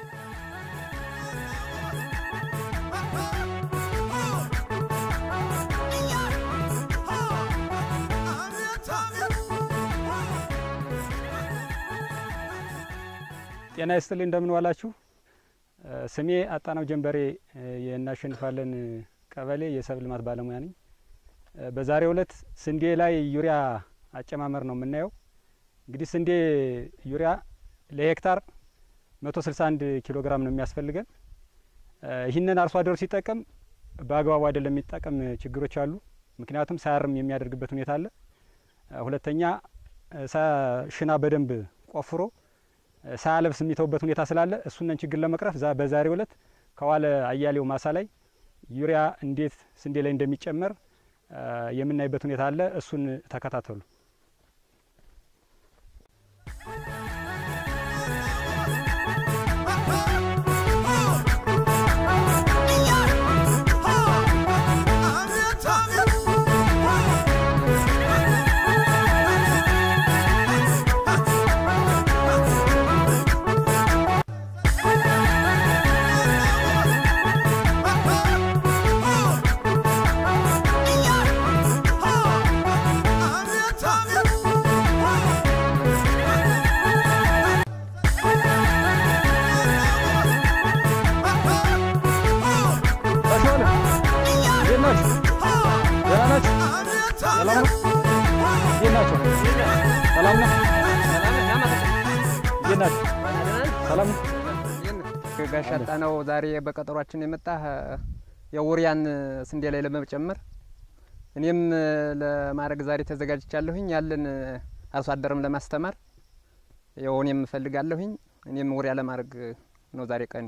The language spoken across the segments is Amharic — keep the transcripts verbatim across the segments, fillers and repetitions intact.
ጤና ይስጥልኝ እንደምን ዋላችሁ ስሜ አጣናው ጀንበሬ የናሸንፋለን ቀበሌ የሰብል ልማት ባለሙያ ነኝ በዛሬው ዕለት ስንዴ ላይ ዩሪያ አጨማመር ነው የምናየው እንግዲህ ስንዴ ዩሪያ ለሄክታር መቶ ስልሳ አንድ ኪሎ ግራም ነው የሚያስፈልገን ይህንን አርሶ አደሩ ሲጠቀም በአግባቡ አይደለም የሚጠቀም ችግሮች አሉ ምክንያቱም ሳያርም የሚያደርግበት ሁኔታ አለ ሁለተኛ ሽና በደንብ ቆፍሮ ሳያለብስ የሚተውበት ሁኔታ ስላለ እሱንን ችግር ለመቅረፍ በዛሬው ዕለት ከዋለ አያሌው ማሳ ላይ ዩሪያ እንዴት ስንዴ ላይ እንደሚጨመር የምናይበት ሁኔታ አለ እሱን ተከታተሉ ሰላም ጋሽ አጣናው ዛሬ በቀጠሯችን የመጣ የዩሪያን ስንዴ ላይ ለመጨመር እኔም ለማረግ ዛሬ ተዘጋጅቻለሁኝ ያለን አርሶ አደርም ለማስተማር ያው እኔም ፈልጋለሁኝ እኔም ዩሪያ ለማረግ ነው ዛሬ ቀን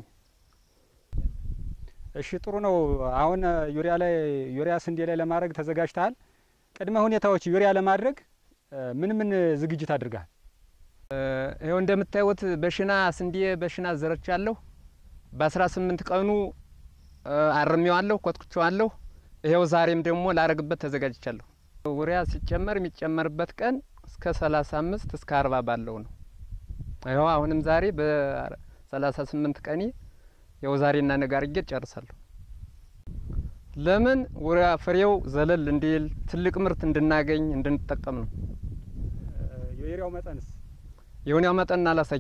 እሺ ጥሩ ነው አሁን ዩሪያ ላይ ዩሪያ ስንዴ ላይ ለማረግ ተዘጋጅተሃል ቅድመ ሁኔታዎች ዩሪያ ለማድረግ ምን ምን ዝግጅት አድርጋል ይሄው እንደምታዩት በሽና ስንዴ በሽና ዘርቻለሁ በ18 ቀኑ አርሜዋለሁ ኮትኩቻለሁ ይሄው ዛሬም ደግሞ ላረግበት ተዘጋጅቻለሁ ዩሪያ ሲጨመር የሚጨመርበት ቀን እስከ ሰላሳ አምስት እስከ አርባ ባለው ነው ይሄው አሁንም ዛሬ በ38 ቀኒ ያው ዛሬና ነገ አርጌ ጨርሳለሁ ለምን ዩሪያ ፍሬው ዘለል እንዲል ትልቅ ምርት እንድናገኝ እንድንጠቀም ነው የዩሪያው መጠንስ የዩሪያው መጠን አላሳይ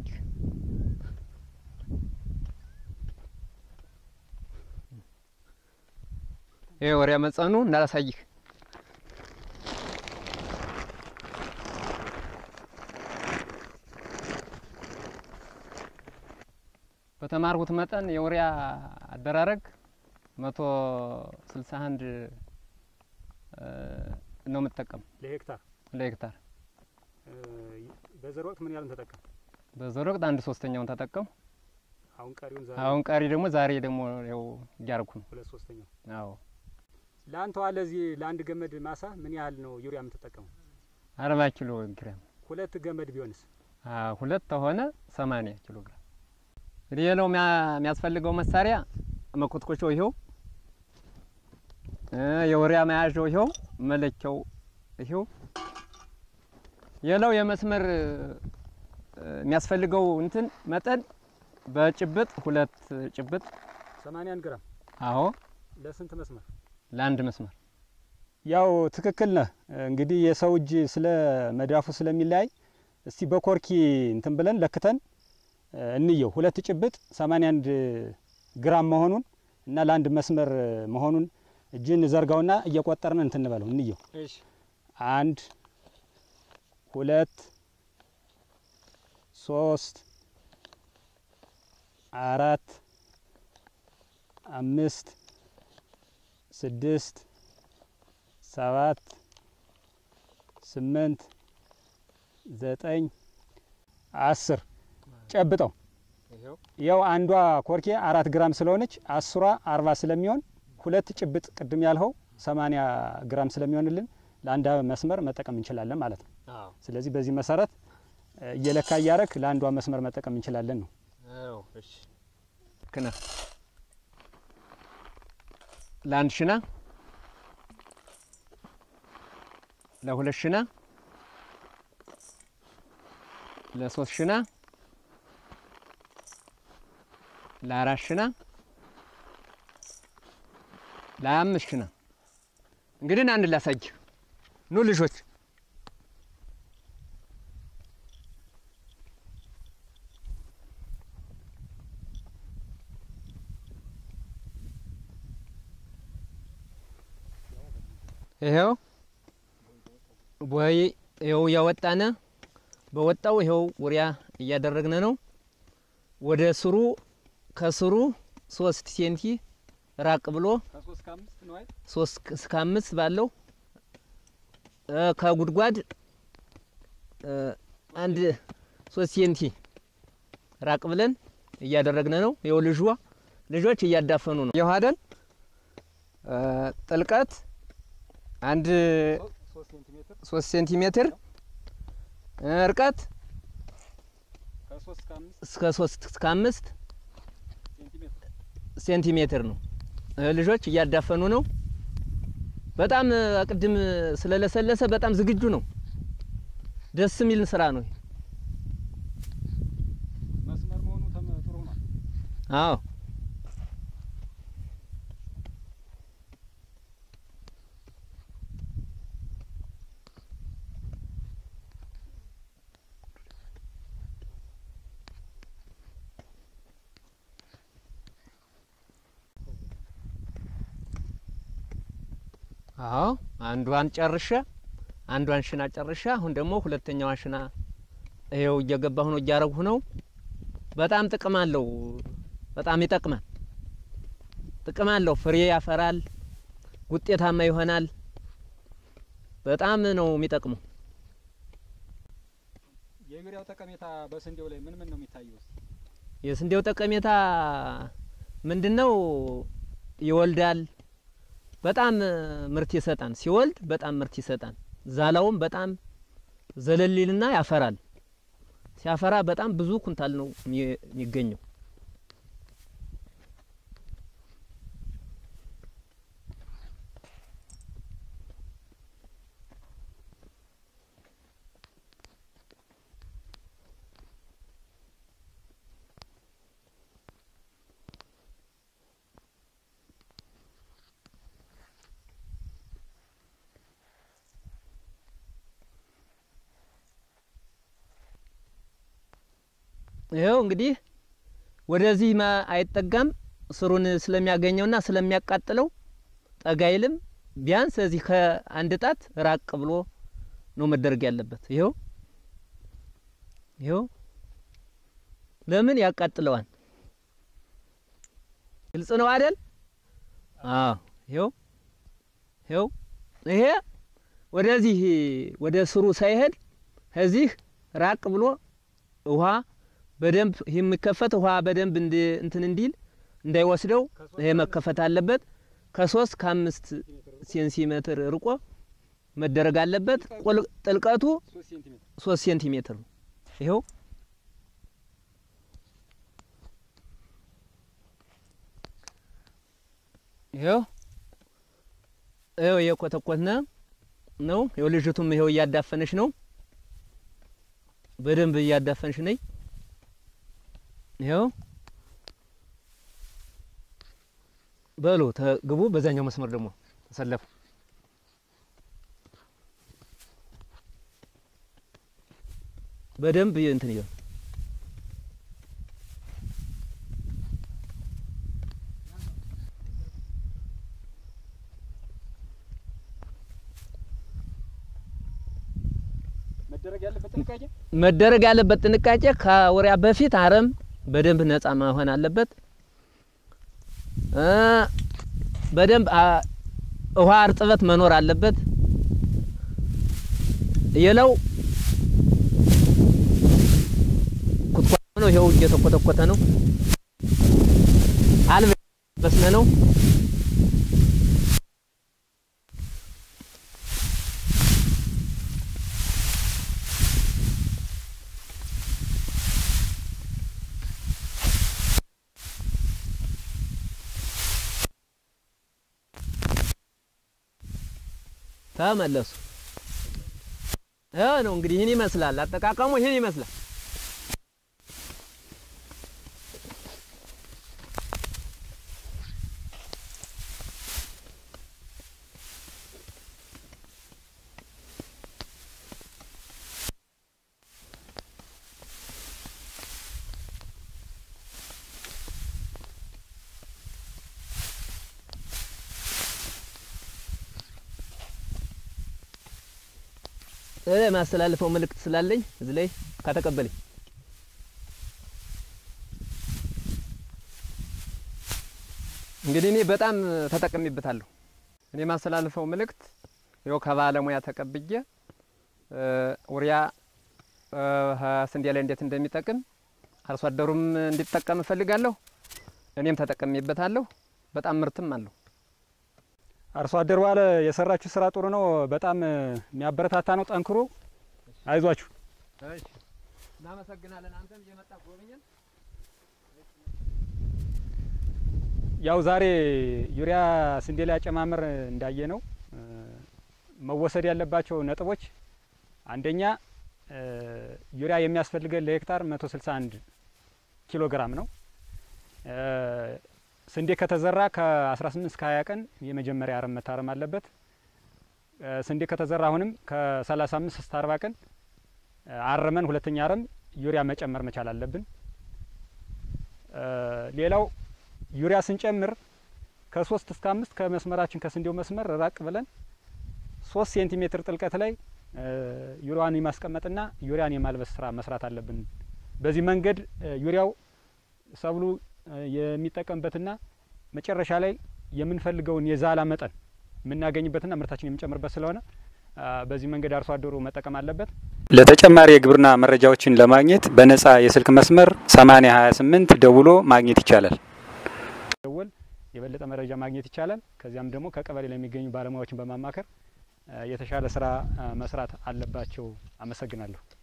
የዩሪያ መጠኑ እንዳላሳይ በተማርኩት መጠን የዩሪያ አደራረግ መቶ ስልሳ አንድ ነው መጠቀም ለሄክታር ለሄክታር በዘር ወቅት ምን ያህል ተጠቀም በዘር ወቅት አንድ ሶስተኛውን ተጠቀም አሁን ቀሪውን ዛሬ አሁን ቀሪ ደግሞ ዛሬ ደግሞ ያው ያርኩ ነው ሁለት ሶስተኛው አዎ ላንተው አለዚህ ለአንድ ገመድ ማሳ ምን ያህል ነው ዩሪያ የምትጠቀመው አርባ ኪሎ ግራም ሁለት ገመድ ቢሆንስ አዎ ሁለት ሆነ ሰማንያ ኪሎ ግራም ሌላው የሚያስፈልገው መሳሪያ መኮትኮቻው ይሄው የዩሪያ መያዣው ይሄው መለኪያው ይሄው የለው የመስመር የሚያስፈልገው እንትን መጠን በጭብጥ ሁለት ጭብጥ ሰማንያ ግራም አዎ ለስንት መስመር ለአንድ መስመር ያው ትክክል ነህ እንግዲህ የሰው እጅ ስለ መዳፉ ስለሚለያይ እስቲ በኮርኪ እንትን ብለን ለክተን እንየው ሁለት ጭብጥ ሰማንያ አንድ ግራም መሆኑን እና ለአንድ መስመር መሆኑን እጅን ዘርጋውና እየቆጠርን እንትን እንበለው እንየው እሺ አንድ ሁለት ሶስት አራት አምስት ስድስት ሰባት ስምንት ዘጠኝ አስር ጨብጠው ያው አንዷ ኮርኬ አራት ግራም ስለሆነች አስሯ አርባ ስለሚሆን ሁለት ጭብጥ ቅድም ያልኸው ሰማንያ ግራም ስለሚሆንልን ለአንድ መስመር መጠቀም እንችላለን ማለት ነው አዎ ስለዚህ በዚህ መሰረት እየለካ ያረክ ለአንዷ መስመር መጠቀም እንችላለን ነው አዎ እሺ ከና ለአንድ ሽና ለሁለት ሽና ለሶስት ሽና ለአራት ሽና ለአምስት ሽና እንግዲህ አንድ ላሳጅ ኑ ልጆች ይሄው ወይ ይሄው ያወጣነ በወጣው ይሄው ውሪያ እያደረግነ ነው ወደ ስሩ ከስሩ ሶስት ሴንቲ ራቅ ብሎ ከ3 እስከ አምስት ነው አይደል ሶስት እስከ አምስት ባለው ከጉድጓድ አንድ ሶስት ሴንቲ ራቅ ብለን እያደረግነ ነው ይሄው ልጅዋ ልጆች እያዳፈኑ ነው ይሄው አይደል ጥልቀት አንድ ሶስት ሴንቲሜትር እርቀት እስከ ሶስት እስከ አምስት ሴንቲሜትር ነው ልጆች እያዳፈኑ ነው በጣም አቅድም ስለለሰለሰ በጣም ዝግጁ ነው ደስ የሚል ስራ ነው መስመር መሆኑ ጥሩ ነው አዎ አዎ አንዷን ጨርሻ አንዷን ሽና ጨርሻ አሁን ደግሞ ሁለተኛዋን ሽና ይሄው እየገባሁ ነው እያረጉ ነው በጣም ጥቅም አለው በጣም ይጠቅማል ጥቅም አለው ፍሬ ያፈራል ውጤታማ ይሆናል በጣም ነው የሚጠቅመው የዩሪያው ጠቀሜታ በስንዴው ላይ ምን ምን ነው የሚታየው የስንዴው ጠቀሜታ ምንድነው ይወልዳል በጣም ምርት ይሰጣል ሲወልድ በጣም ምርት ይሰጣል ዛላውም በጣም ዘለሊልና ያፈራል ሲያፈራ በጣም ብዙ ኩንታል ነው የሚገኘው ይሄው እንግዲህ ወደዚህ አይጠጋም ስሩን ስለሚያገኘውና ስለሚያቃጥለው ጠጋይልም ቢያንስ እዚህ ከአንድ ጣት ራቅ ብሎ ነው መደረግ ያለበት ይሄው ይሄው ለምን ያቃጥለዋል ግልጽ ነው አይደል አዎ ይሄው ይሄው ይሄ ወደዚህ ወደ ስሩ ሳይሄድ ከዚህ ራቅ ብሎ ውሃ በደንብ የሚከፈት ውሃ በደንብ እንትን እንዲል እንዳይወስደው ይሄ መከፈት አለበት ከ3 ከ5 ሴንቲሜትር ርቆ መደረግ አለበት ጥልቀቱ ሶስት ሴንቲሜትር ነው ይሄው ይሄው ይሄው የኮተኮተነ ነው ይሄው ልጅቱም ይሄው እያዳፈነች ነው በደንብ እያዳፈነች ነኝ ይሄው በሉ ተግቡ በዛኛው መስመር ደግሞ ተሰለፉ በደንብ እንትን ይላል መደረግ ያለበት ጥንቃቄ መደረግ ያለበት ጥንቃቄ ከወሪያ በፊት አረም በደንብ ነፃ መሆን አለበት እ በደንብ ውሃ እርጥበት መኖር አለበት የለው ኩትኳ ነው ይሄው እየተኮተኮተ ነው አልበ በስነ ነው ተመለሱ ነው እንግዲህ ይሄን ይመስላል አጠቃቀሙ ይሄን ይመስላል ማስተላለፈው መልእክት ስላለኝ እዚህ ላይ ከተቀበለኝ እንግዲህ እኔ በጣም ተጠቅሜበታለሁ። እኔ ማስተላለፈው መልእክት ይኸው ከባለሙያ ተቀብዬ ኡሪያ ስንዴ ላይ እንዴት እንደሚጠቅም አርሶ አደሩም እንዲጠቀም እፈልጋለሁ። እኔም ተጠቅሜበታለሁ። በጣም ምርትም አለው። አርሶ አደሩ ባለ የሰራችሁ ስራ ጥሩ ነው። በጣም የሚያበረታታ ነው። ጠንክሩ፣ አይዟችሁ። እሺ፣ እናመሰግናለን። አንተም እየመጣ ጎብኘን። ያው ዛሬ ዩሪያ ስንዴ ላይ አጨማመር እንዳየ ነው መወሰድ ያለባቸው ነጥቦች፣ አንደኛ ዩሪያ የሚያስፈልገን ለሄክታር መቶ ስልሳ አንድ ኪሎ ግራም ነው። ስንዴ ከተዘራ ከ18 እስከ ሃያ ቀን የመጀመሪያ አረም መታረም አለበት። ስንዴ ከተዘራ አሁንም ከ35 እስከ አርባ ቀን አረመን ሁለተኛ አረም ዩሪያ መጨመር መቻል አለብን። ሌላው ዩሪያ ስንጨምር ከ3 እስከ አምስት ከመስመራችን ከስንዴው መስመር ራቅ ብለን ሶስት ሴንቲሜትር ጥልቀት ላይ ዩሪያን የማስቀመጥና ዩሪያን የማልበስ ስራ መስራት አለብን። በዚህ መንገድ ዩሪያው ሰብሉ የሚጠቀምበትና መጨረሻ ላይ የምንፈልገውን የዛላ መጠን የምናገኝበትና ምርታችን የምንጨምርበት ስለሆነ በዚህ መንገድ አርሶ አደሩ መጠቀም አለበት። ለተጨማሪ የግብርና መረጃዎችን ለማግኘት በነጻ የስልክ መስመር ሰማንያ ሃያ ስምንት ደውሎ ማግኘት ይቻላል። ደውል የበለጠ መረጃ ማግኘት ይቻላል። ከዚያም ደግሞ ከቀበሌ ላይ የሚገኙ ባለሙያዎችን በማማከር የተሻለ ስራ መስራት አለባቸው። አመሰግናለሁ።